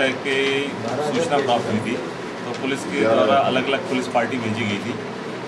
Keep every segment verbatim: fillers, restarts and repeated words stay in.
सट्टे की सूचना प्राप्त हुई थी, तो पुलिस के द्वारा अलग अलग पुलिस पार्टी भेजी गई थी।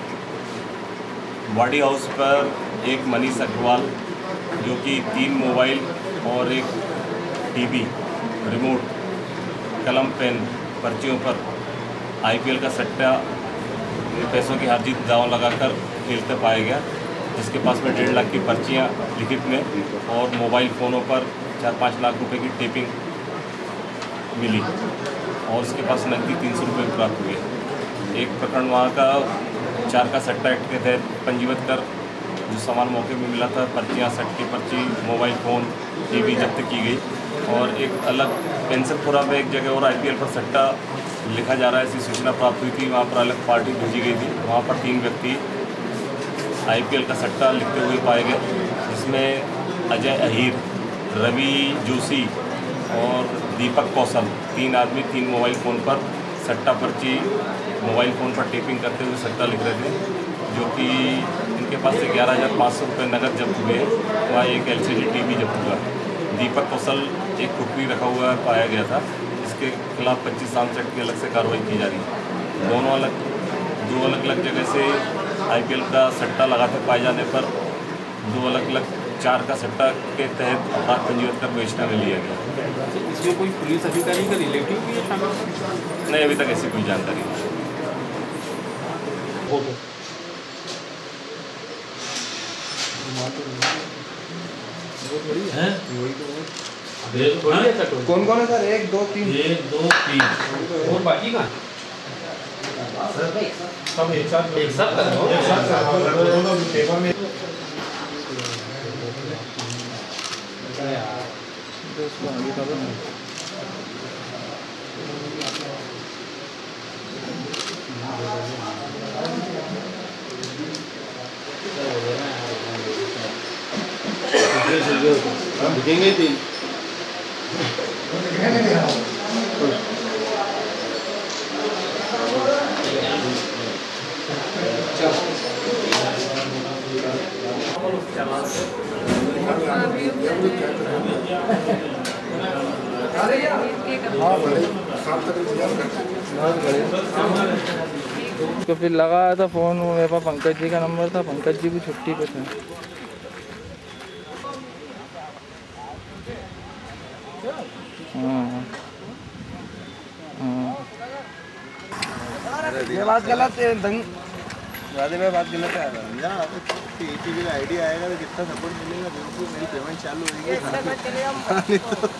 बॉडी हाउस पर एक मनीष अग्रवाल जो कि तीन मोबाइल और एक टीवी, रिमोट, कलम, पेन, पर्चियों पर आईपीएल का सट्टा पैसों की हार जीत दांव लगाकर खेलते पाया गया, जिसके पास में डेढ़ लाख की पर्चियां लिखित में और मोबाइल फ़ोनों पर चार पाँच लाख रुपए की टेपिंग मिली और उसके पास नकदी तीन सौ रुपये प्राप्त हुए। एक प्रकरण वहाँ का चार का सट्टा एक्ट के तहत पंजीबद्ध कर जो सामान मौके में मिला था, पर्चियाँ, सट्टे पर्ची, मोबाइल फ़ोन, टीवी जब्त की गई। और एक अलग पेंसनपुरा में एक जगह और आईपीएल पर सट्टा लिखा जा रहा है, ऐसी सूचना प्राप्त हुई थी। वहाँ पर अलग पार्टी भेजी गई थी। वहाँ पर तीन व्यक्ति आईपीएल का सट्टा लिखते हुए पाए गए, जिसमें अजय अहीर, रवि जोशी और दीपक कौशल, तीन आदमी तीन मोबाइल फ़ोन पर सट्टा पर्ची, मोबाइल फ़ोन पर टेपिंग करते हुए सट्टा लिख रहे थे, जो कि इनके पास से ग्यारह हज़ार पाँच सौ रुपये नकद जब्त हुए। वहाँ एक एलसीडी टीवी जब्त हुआ। दीपक कौशल एक खुखरी रखा हुआ पाया गया था, इसके खिलाफ पच्चीस साल सेट की अलग से कार्रवाई की जा रही है। दोनों अलग दो अलग अलग जगह से आईपीएल का सट्टा लगाते पाए जाने पर दो अलग अलग चार का सट्टा के तहत अपराध पंजीबद्ध कर बेचना में लिया गया। इसमें कोई पुलिस अधिकारी का रिलेटिव भी है शामिल? नहीं, अभी तक ऐसी कोई जानकारी नहीं। कौन कौन है सर? एक दो तीन एक दो तीन और बाकी का सब एक साथ एक साथ एक साथ पेपर में दोस्तों आगे खबर नहीं। दिखेंगे तीन तो फिर लगाया था फ़ोन, मेरे पास पंकज जी का नंबर था, पंकज जी भी छुट्टी पे थे। हाँ हाँ ये बात गलत है, दंग ज़्यादा में बात गलत है यार। एक ही आइडिया आएगा तो कितना सपोर्ट मिलेगा, बिल्कुल मेरी पेमेंट चालू होगी।